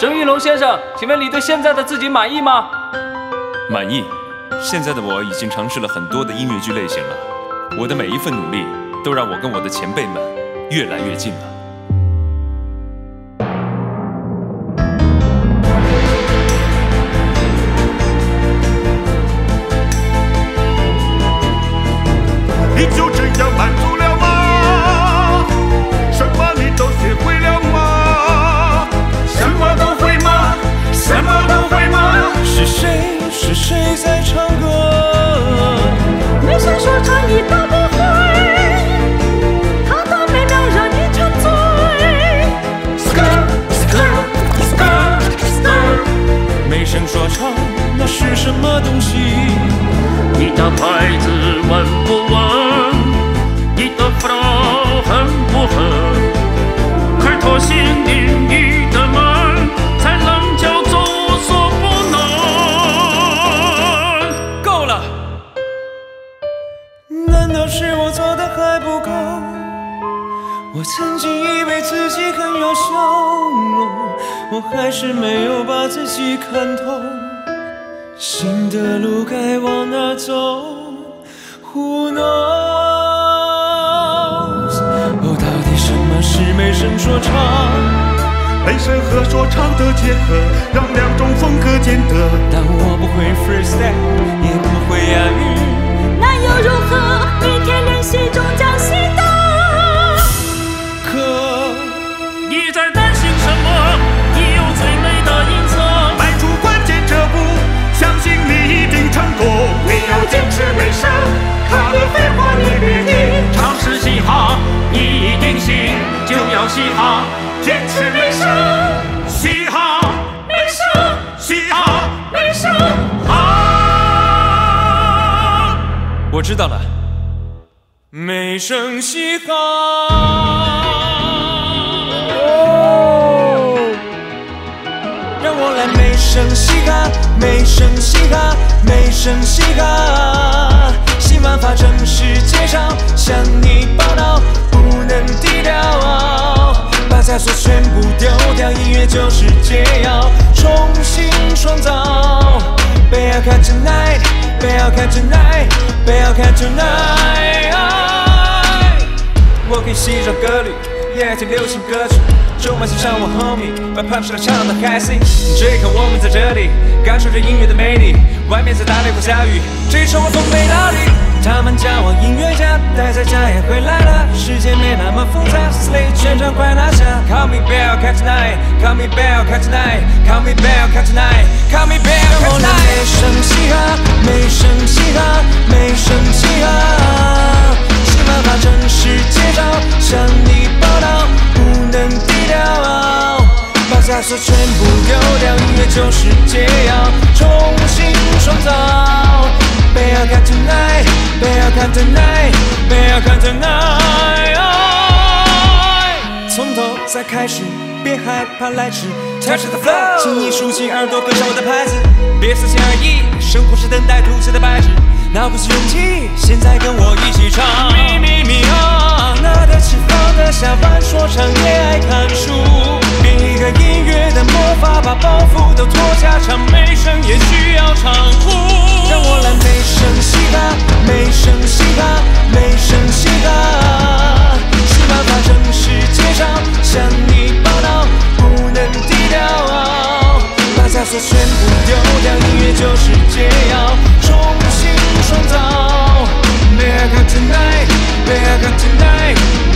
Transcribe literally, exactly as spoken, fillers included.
郑玉龙先生，请问你对现在的自己满意吗？ 满意。现在的我已经尝试了很多的音乐剧类型了，我的每一份努力都让我跟我的前辈们越来越近了。 你就这样满足了吗？什么你都学会了吗？什么都会吗？什么都会吗？ 是谁？是谁在唱歌？ 没想说唱你都不会，他的美妙让你沉醉。 Skr skr skr skr， 美声说唱那是什么东西？ 你的牌子稳不稳？你的 flow 狠不狠？开拓新领域的门，才能叫做无所不能。 够了！难道是我做的还不够？我曾经以为自己很有笑容，我还是没有把自己看透。新的路该往哪走 ？Who knows？ 哦，到底什么是美声说唱？ 美声和说唱的结合，让两种风格兼得。 但我不会 freestyle， 也不会押韵， 那又如何？每天练习终将习得。 可你在担心什么？你有最美的音色， 迈出关键这步，相信你一定成功。你要坚持美声，他的废话你别听。 尝试嘻哈，你一定行，就要嘻哈， 坚持美声， 嘻哈， 美声， 嘻哈， 美声， 啊！ 我知道了，美声嘻哈。让我来美声嘻哈，美声嘻哈，美声嘻哈，新玩法正式介绍，向你报道，不能低调，把枷锁全部丢掉，音乐就是解药，重新创造。不要看 tonight， 不要看 tonight， 不要看 tonight。我可以洗找歌律，也爱听流行歌曲。就慢欣赏我 homie， 把 punch 唱得开心。这一刻我们在这里，感受着音乐的魅力。外面在打雷或下雨，这一场我风没道理。他们叫我音乐家，待在家也回来了。世界没那么复杂 ，Slay 全场快拿下。Call me bell, catch night, call me bell, catch night, call me bell, catch night, call me bell, catch night。美声嘻哈，美声嘻哈，美声嘻哈，新玩法正式介绍，向你报道，不能低调，把枷锁全部丢掉，音乐就是解药，重新创造。不要看 tonight， 不要看 tonight， 不要看 tonight。从头再开始，别害怕来迟 ，Touch the flow， 请你竖起耳朵跟上我的拍子，别思想而已，生活是等待吐血的白纸，那不是勇气，现在跟我一起唱。咪咪咪啊，拿得起放得下，玩说唱也爱看书，变一个音乐的魔法，把包袱都脱下，唱美声也需要唱呼。让我来美声嘻哈，美声嘻哈，美声嘻哈，新玩法正式介绍，向你报道，不能低调，把枷锁全部丢掉，音乐就是解药，重新创造。不要看 tonight， 不要看 tonight。